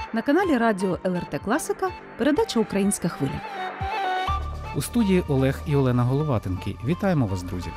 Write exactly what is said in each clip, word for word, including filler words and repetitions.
На каналі радіо ел ер те Класика передача «Українська хвиля». У студії Олег і Олена Головатенки. Вітаємо вас, друзі!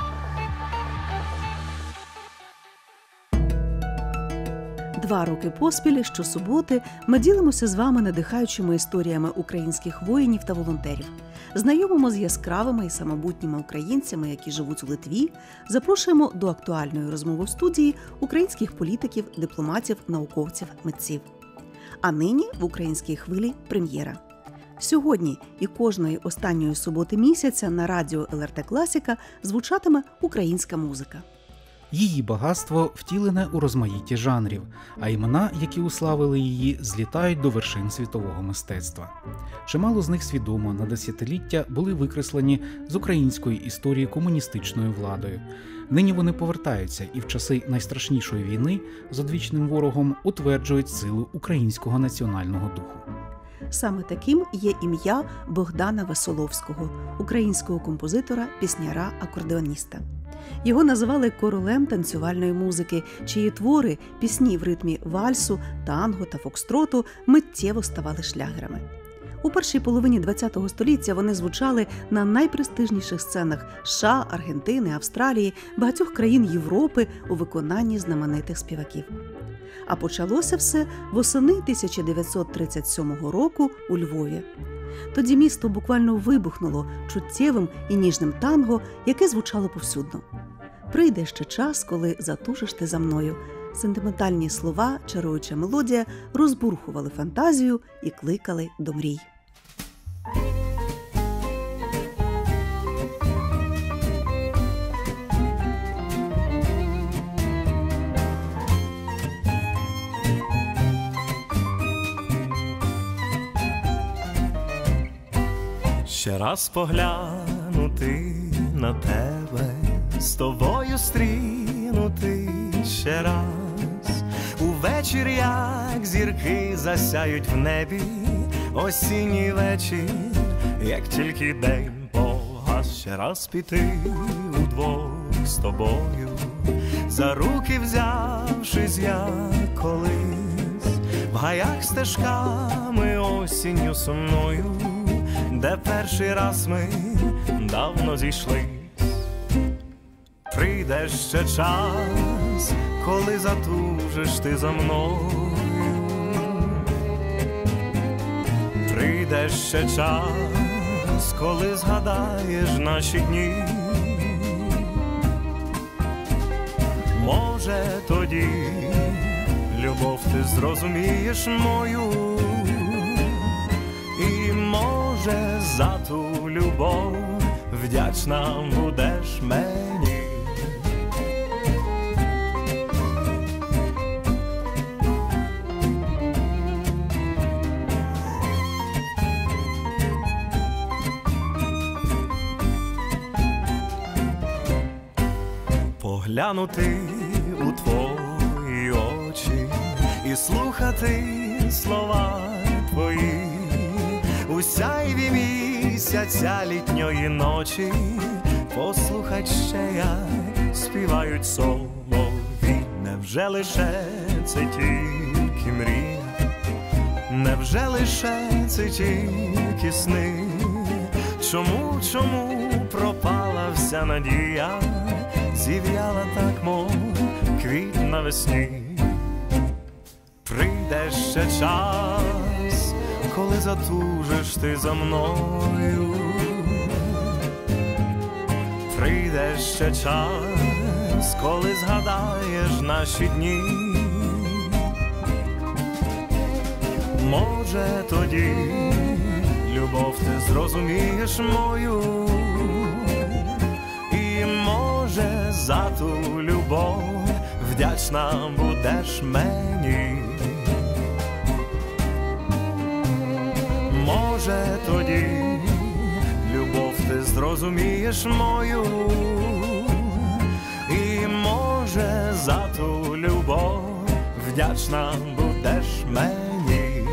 Два роки поспіль щосуботи ми ділимося з вами надихаючими історіями українських воїнів та волонтерів. Знайомимо з яскравими і самобутніми українцями, які живуть у Литві, запрошуємо до актуальної розмови в студії українських політиків, дипломатів, науковців, митців. А нині в «Українській хвилі» прем'єра. Сьогодні і кожної останньої суботи місяця на радіо ел ер те Класика звучатиме українська музика. Її багатство втілене у розмаїтті жанрів, а імена, які уславили її, злітають до вершин світового мистецтва. Чимало з них свідомо на десятиліття були викреслені з української історії комуністичною владою. Нині вони повертаються і в часи найстрашнішої війни з одвічним ворогом утверджують силу українського національного духу. Саме таким є ім'я Богдана Веселовського, українського композитора, пісняра, акордеоніста. Його називали королем танцювальної музики, чиї твори, пісні в ритмі вальсу, танго та фокстроту миттєво ставали шлягерами. У першій половині ХХ століття вони звучали на найпрестижніших сценах США, Аргентини, Австралії, багатьох країн Європи у виконанні знаменитих співаків. А почалося все восени тисяча дев'ятсот тридцять сьомого року у Львові. Тоді місто буквально вибухнуло чуттєвим і ніжним танго, яке звучало повсюдно. «Прийде ще час, коли затужиш ти за мною». Сентиментальні слова, чаруюча мелодія розбурхували фантазію і кликали до мрій. Ще раз поглянути на тебе, з тобою стрінути ще раз. Увечір, як зірки засяють в небі, осінній вечір, як тільки день погас. Ще раз піти удвох з тобою, за руки взявшись, як колись, в гаях стежками осінню сумною, де перший раз ми давно зійшлись. Прийде ще час, коли затужиш ти за мною. Прийде ще час, коли згадаєш наші дні. Може, тоді любов ти зрозумієш мою, і може за ту любов вдячна будеш мені. Поглянути у твої очі і слухати слова твої, у сяйві місяця літньої ночі, послухать ще, як співають солов'ї. Невже лише це тільки мрія? Невже лише це тільки сни? Чому, чому пропала вся надія, зів'яла так, мов квіт навесні? Прийде ще час, коли затужиш ти за мною. Прийде ще час, коли згадаєш наші дні. Може, тоді любов ти зрозумієш мою, і може за ту любов вдячна будеш мені. Може, тоді любов ти зрозумієш мою, і може за ту любов вдячна будеш мені.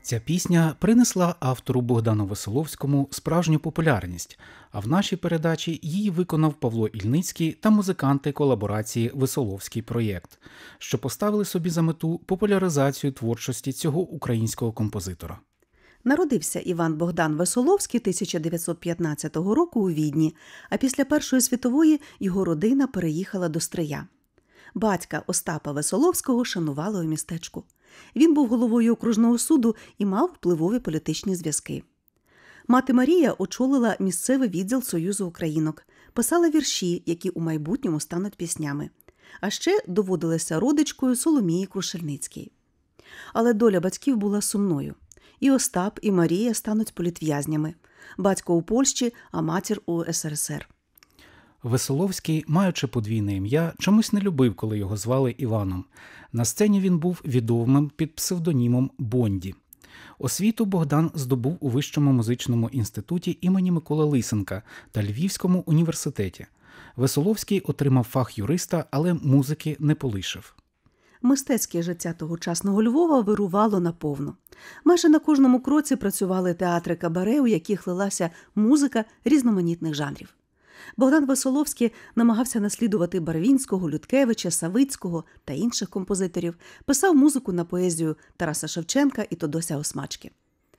Ця пісня принесла автору Богдану Веселовському справжню популярність, а в нашій передачі її виконав Павло Ільницький та музиканти колаборації «Веселовський проєкт», що поставили собі за мету популяризацію творчості цього українського композитора. Народився Іван Богдан Веселовський тисяча дев'ятсот п'ятнадцятого року у Відні, а після Першої світової його родина переїхала до Стрия. Батька Остапа Веселовського шанували у містечку. Він був головою окружного суду і мав впливові політичні зв'язки. Мати Марія очолила місцевий відділ Союзу українок, писала вірші, які у майбутньому стануть піснями. А ще доводилася родичкою Соломії Крушельницькій. Але доля батьків була сумною. І Остап, і Марія стануть політв'язнями. Батько у Польщі, а матір у ес ер ес ер. Веселовський, маючи подвійне ім'я, чомусь не любив, коли його звали Іваном. На сцені він був відомим під псевдонімом Бонді. Освіту Богдан здобув у Вищому музичному інституті імені Миколи Лисенка та Львівському університеті. Веселовський отримав фах юриста, але музики не полишив. Мистецьке життя тогочасного Львова вирувало наповну. Майже на кожному кроці працювали театри кабаре, у яких лилася музика різноманітних жанрів. Богдан Веселовський намагався наслідувати Барвінського, Людкевича, Савицького та інших композиторів, писав музику на поезію Тараса Шевченка і Тодося Осмачки.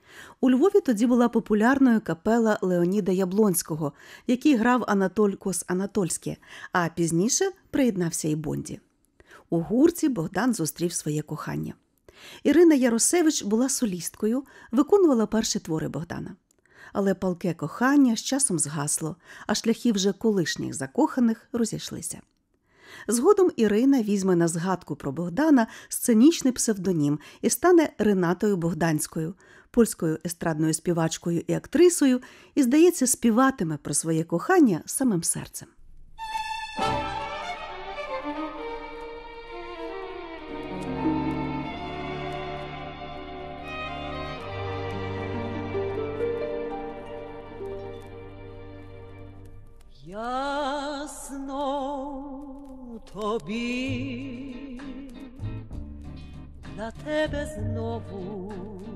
У Львові тоді була популярною капела Леоніда Яблонського, який грав Анатоль Кос-Анатольське, а пізніше приєднався і Бонді. У гурті Богдан зустрів своє кохання. Ірина Яросевич була солісткою, виконувала перші твори Богдана. Але палке кохання з часом згасло, а шляхи вже колишніх закоханих розійшлися. Згодом Ірина візьме на згадку про Богдана сценічний псевдонім і стане Ренатою Богданською, польською естрадною співачкою і актрисою, і, здається, співатиме про своє кохання самим серцем. Я знов тобі, для тебе знову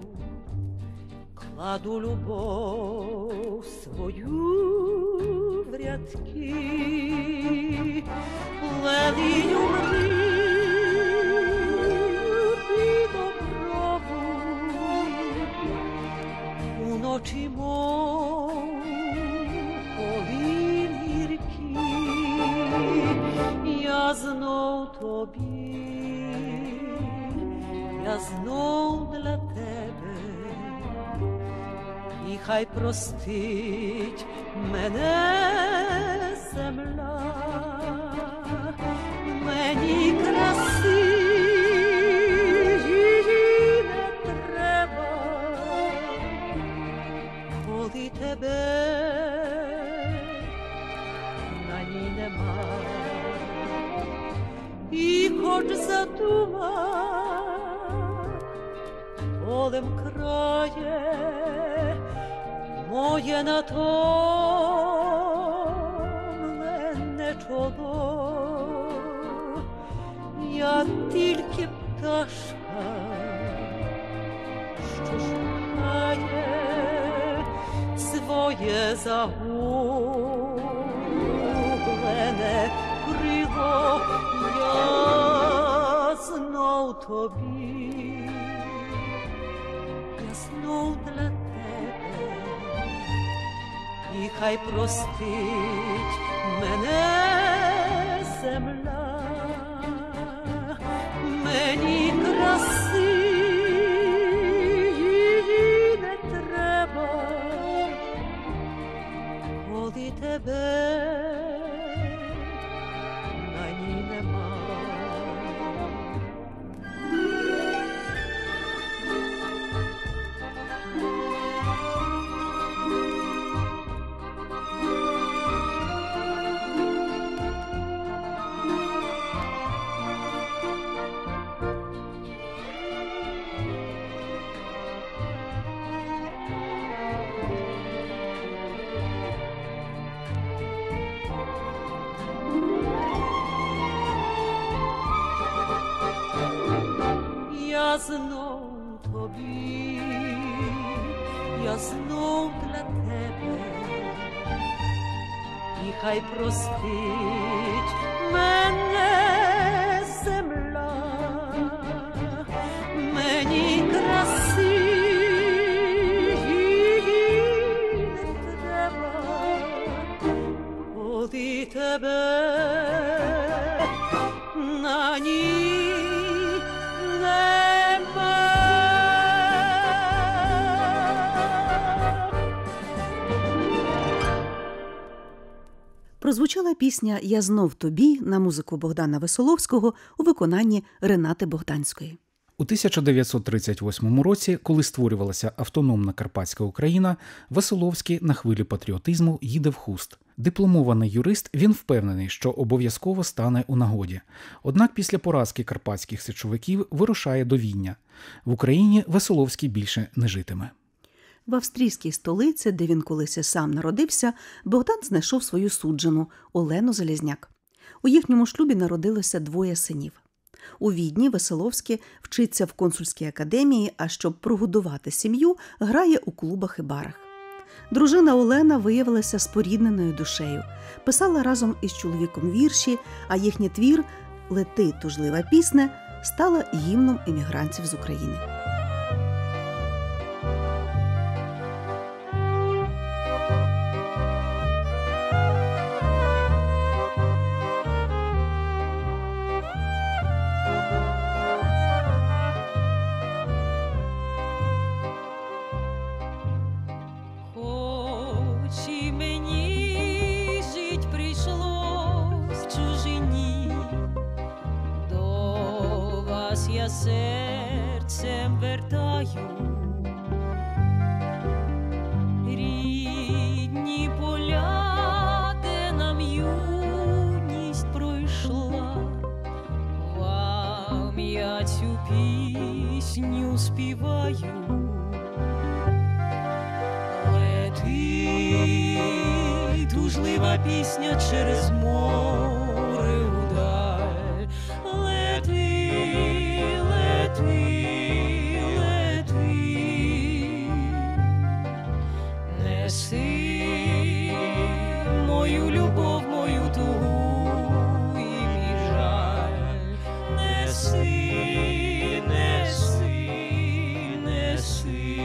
кладу любов свою в рядки, лелію мрію під оброву, уночі мов полин гіркі, я знов тобі, я знов для тебе, і хай простить мене земля, мені краси її не треба, коли тебе на ній нема, і хоч задума полем крає моє натомлене чоло, я тільки пташка, що шукає своє загублене крило, я знов тобі, я знов для тебе, і хай простить мене земля, мені краси її не треба, коли тебе на ній нема. Я знов тобі, хай простить мене земля, мені краси не треба, коли тебе на ній нема. Прозвучала пісня «Я знов тобі» на музику Богдана Веселовського у виконанні Ренати Богданської. У тисяча дев'ятсот тридцять восьмому році, коли створювалася автономна Карпатська Україна, Веселовський на хвилі патріотизму їде в Хуст. Дипломований юрист, він впевнений, що обов'язково стане у нагоді. Однак після поразки карпатських січовиків вирушає до Відня. В Україні Веселовський більше не житиме. В австрійській столиці, де він колись і сам народився, Богдан знайшов свою суджену Олену Залізняк. У їхньому шлюбі народилося двоє синів. У Відні Веселовський вчиться в консульській академії, а щоб прогодувати сім'ю, грає у клубах і барах. Дружина Олена виявилася спорідненою душею. Писала разом із чоловіком вірші, а їхній твір «Лети, тужлива пісне» стала гімном емігрантів з України. Я серцем вертаю рідні поля, де нам юність пройшла. Вам я цю пісню співаю. Лети, тужлива пісня через море удаль. Лети, Лети, лети, неси мою любов, мою тугу і мій жаль. Неси, неси, неси.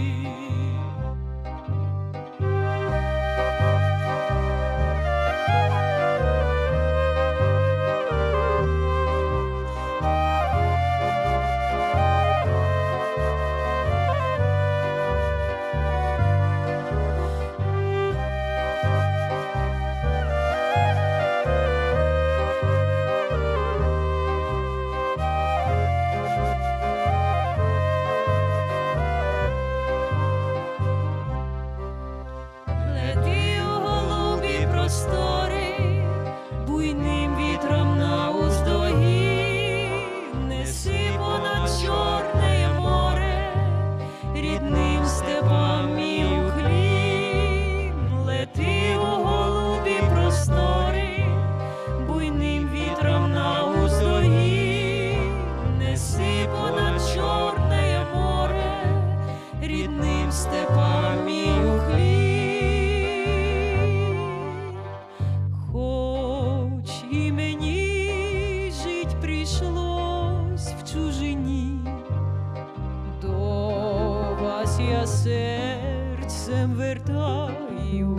Я серцем вертаю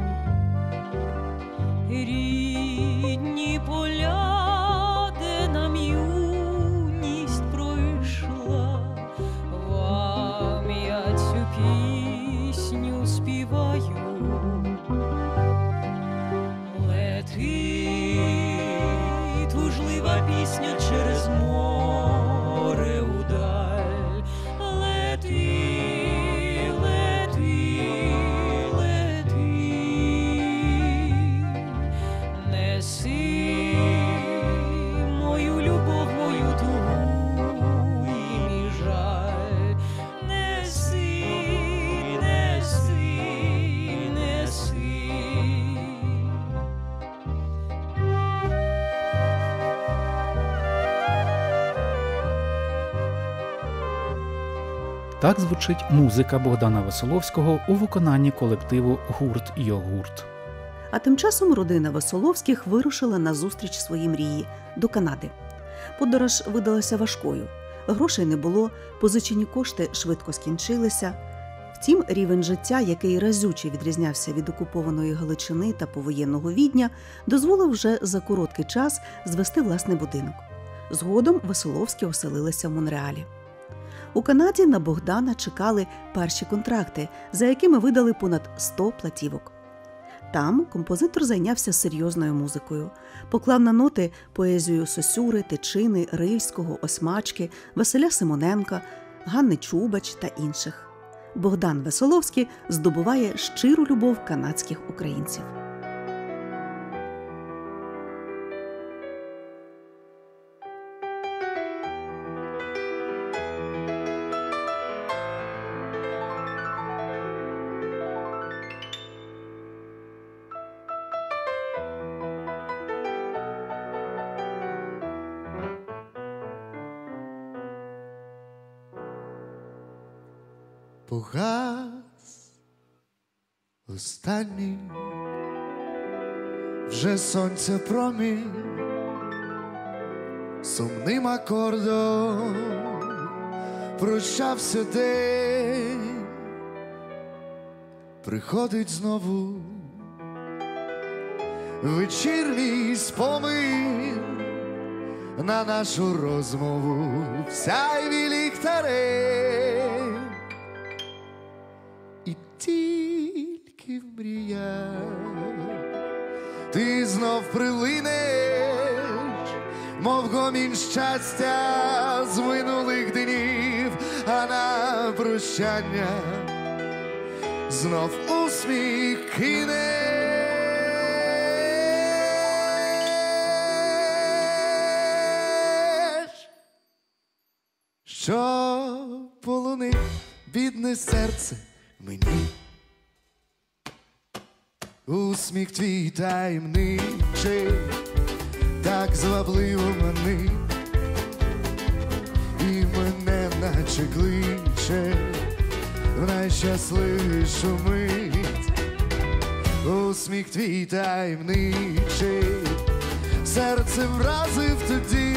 рідні поля, де нам юність пройшла. Вам я цю пісню співаю. Лети, тужлива пісня через море удаль. Лети, Так звучить музика Богдана Веселовського у виконанні колективу «Гурт Йогурт». А тим часом родина Веселовських вирушила на зустріч своїй мрії – до Канади. Подорож видалася важкою. Грошей не було, позичені кошти швидко скінчилися. Втім, рівень життя, який разюче відрізнявся від окупованої Галичини та повоєнного Відня, дозволив вже за короткий час звести власний будинок. Згодом Веселовські оселилися в Монреалі. У Канаді на Богдана чекали перші контракти, за якими видали понад сто платівок. Там композитор зайнявся серйозною музикою. Поклав на ноти поезію Сосюри, Тичини, Рильського, Осьмачки, Василя Симоненка, Ганни Чубач та інших. Богдан Веселовський здобуває щиру любов канадських українців. Погас останній вже сонця промінь, сумним акордом прощався день, приходить знову вечірній спомин на нашу розмову в сяйві ліхтарей. І тільки в мріях ти знов прилинеш, мов гомін щастя з минулих днів, а на прощання знов усміх кинеш, що полонить бідне серце мені. Усміх твій таємничий так звабливо манить, і мене наче кличе в найщасливішу мить. Усміх твій таємничий серце вразив тоді,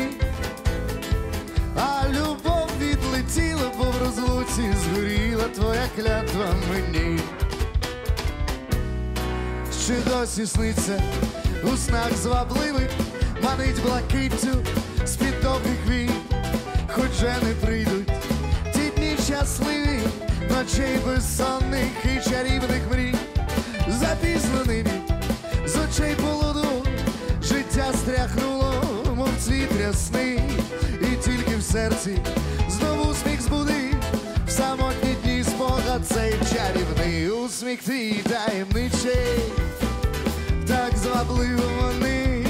а любов відлетіла, бо в розлуці згоріла твоя клятва мені. Ще досі сниться у снах звабливих, манить блакиттю з-під довгих вій. Хоч же не прийдуть ті дні щасливі, ночей безсонних і чарівних мрій. Запізно нині з очей полоду життя стряхнуло, мов цвіт рясний, і тільки в серці знову сміх збудив в самотні дні спогад цей чарівний. Усміх твій таємничий так звабливо манить,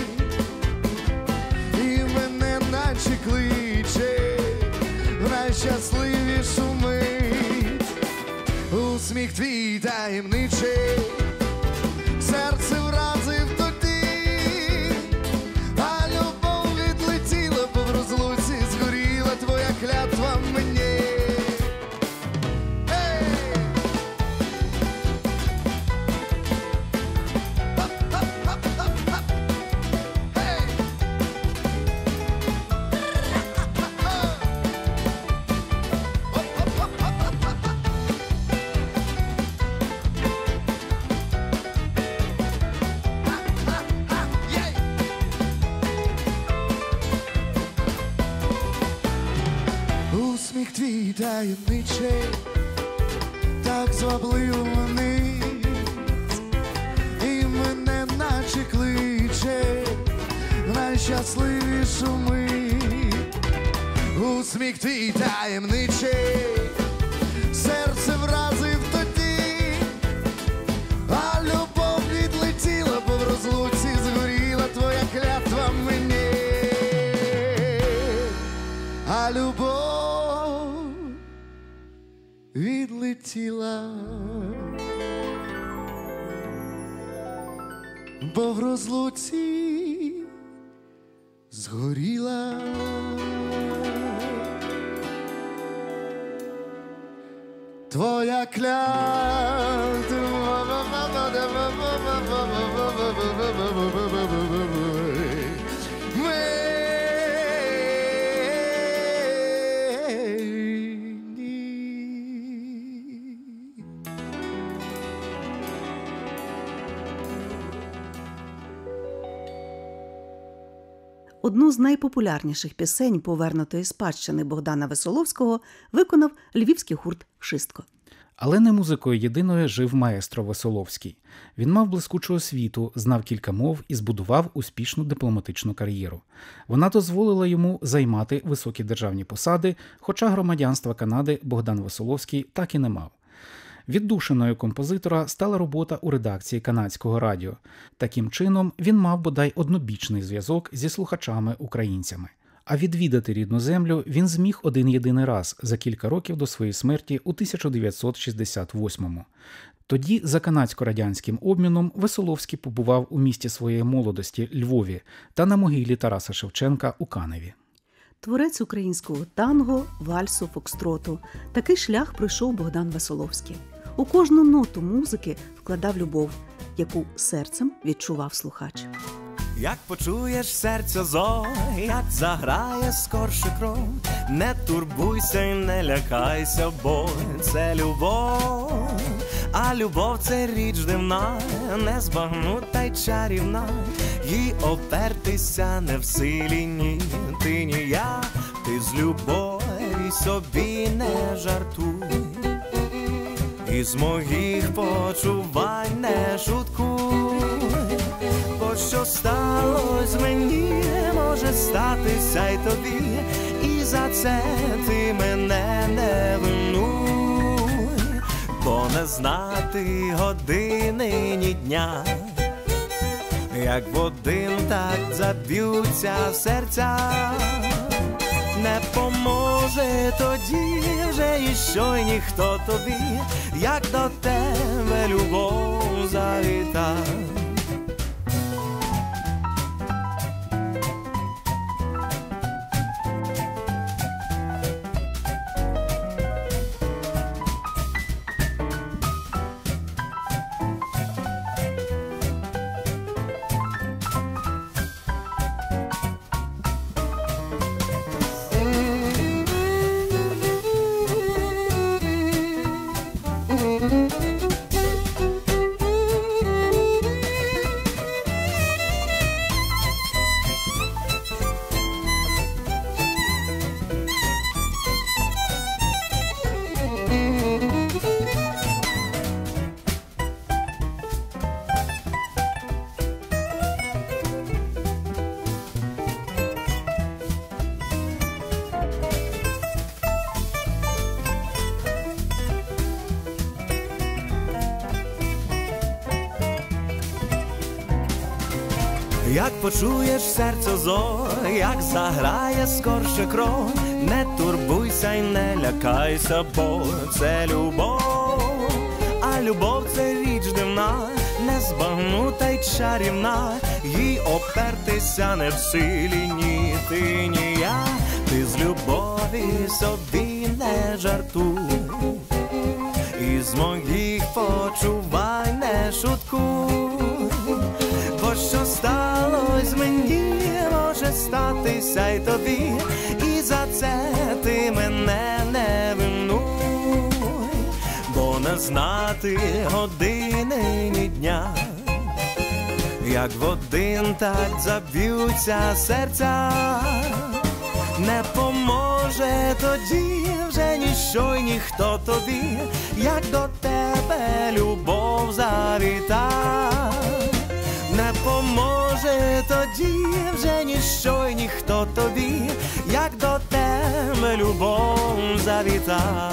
і мене наче кличе в найщасливішу мить. Усміх твій таємничий серце вразив тоді, а любов відлетіла, бо в розлуці згоріла твоя клятва мені. Усміх твій таємничий так звабливо манить, і мене наче кличе в найщасливішу мить. Усміх твій таємничий серце вразив тоді, а любов відлетіла, бо в розлуці згоріла твоя клятва мені. А любов відлетіла, бо в розлуці згоріла твоя клятва. Одну з найпопулярніших пісень повернутої спадщини Богдана Весоловського виконав львівський гурт «Вшистко». Але не музикою єдиною жив маестро Весоловський. Він мав блискучу освіту, знав кілька мов і збудував успішну дипломатичну кар'єру. Вона дозволила йому займати високі державні посади, хоча громадянства Канади Богдан Весоловський так і не мав. Віддушиною композитора стала робота у редакції канадського радіо. Таким чином, він мав бодай однобічний зв'язок зі слухачами-українцями. А відвідати рідну землю він зміг один-єдиний раз за кілька років до своєї смерті у тисяча дев'ятсот шістдесят восьмому. Тоді за канадсько-радянським обміном Весоловський побував у місті своєї молодості Львові та на могилі Тараса Шевченка у Каневі. Творець українського танго, вальсу, фокстроту. Такий шлях пройшов Богдан Весоловський. У кожну ноту музики вкладав любов, яку серцем відчував слухач. Як почуєш серця зо, як заграє скорше кров, не турбуйся і не лякайся, бо це любов. А любов – це річ дивна, не збагнута й чарівна, їй опертися не в силі ні ти, ні я, ти з любові собі не жартуй, і з моїх почувань не шуткуй, бо що сталось мені, може статися й тобі, і за це ти мене не винуй, бо не знати години ні дня, як в один так заб'ються серця, не поможе тоді вже іщо й ніхто тобі, як до тебе любов завіта. Як почуєш серце зо, як заграє скорше кров, не турбуйся й не лякайся, бо це любов. А любов – це річ дивна, не збагнута й чарівна, їй опертися не в силі ні ти, ні я, ти з любові собі не жартуй, і з моїх почувань не шуткуй, бо що сталось мені, може статися й тобі, і за це ти мене не винуй, бо не знати години ні дня, як в один так заб'ються серця, не поможе тоді вже ніщо й ніхто тобі, як до тебе любов завіта. Не поможе тоді вже ніщо й ніхто тобі, як до тебе любов завіта.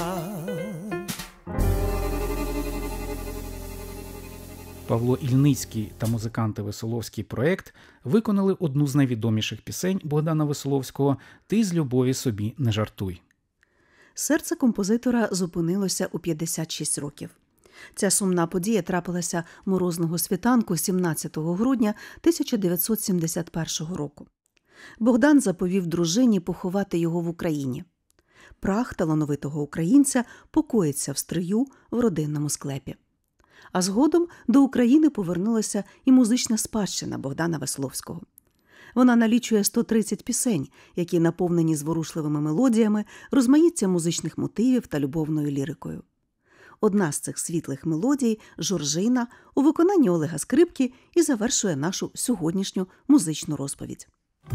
Павло Ільницький та музиканти Весоловський проект виконали одну з найвідоміших пісень Богдана Весоловського «Ти з любові собі не жартуй». Серце композитора зупинилося у п'ятдесят шість років. Ця сумна подія трапилася морозного світанку сімнадцятого грудня тисяча дев'ятсот сімдесят першого року. Богдан заповів дружині поховати його в Україні. Прах талановитого українця покоїться в стрию в родинному склепі. А згодом до України повернулася і музична спадщина Богдана Веселовського. Вона налічує сто тридцять пісень, які наповнені зворушливими мелодіями, розмаїттям музичних мотивів та любовною лірикою. Одна з цих світлих мелодій – «Жоржина» у виконанні Олега Скрипки і завершує нашу сьогоднішню музичну розповідь.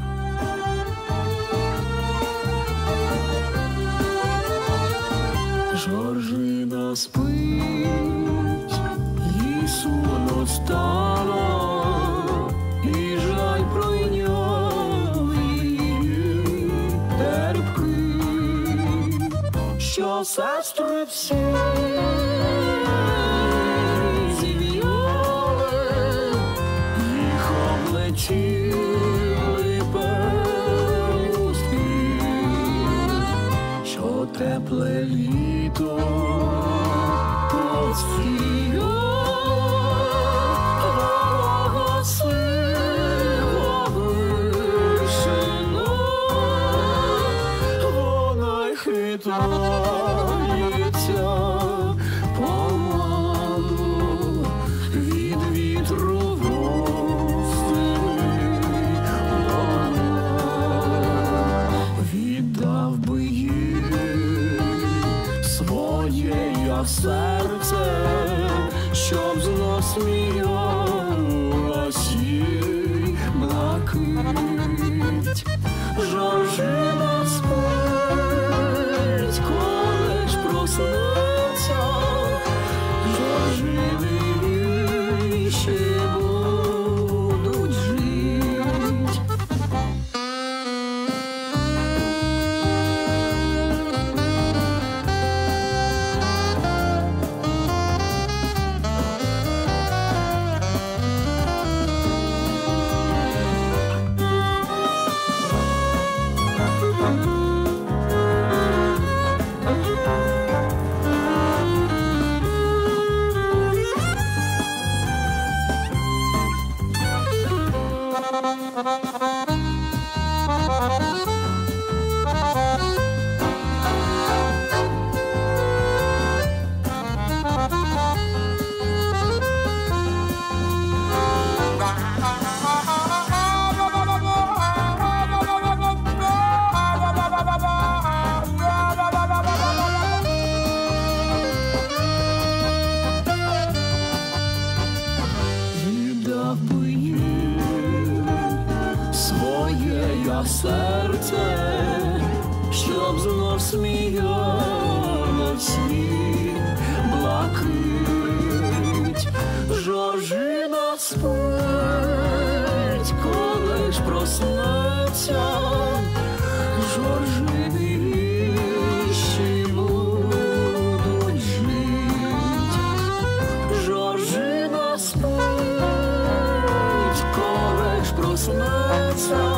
Жоржина спить, їй сумно стало, і жаль пройняв її терпкий, що сестри всі зів'яли, їх облетіли пелюстки, що тепле літо хитається помалу від вітру восени, віддав би їй своє я серце, щоб знов сміялась їй блакить. Жоржина спить, коли ж проснеться, Жоржини ще будуть жить. Серце, щоб знов сміялось їй блакить. Жоржина спить, коли ж проснеться, Жоржини ще будуть жить. Жоржина спить, коли ж проснеться,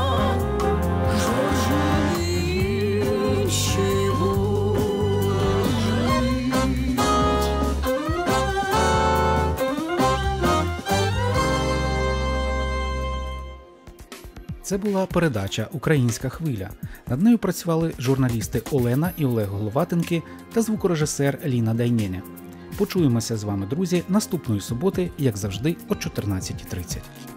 Це була передача «Українська хвиля». Над нею працювали журналісти Олена і Олег Головатенки та звукорежисер Ліна Дайнєня. Почуємося з вами, друзі, наступної суботи, як завжди, о чотирнадцятій тридцять.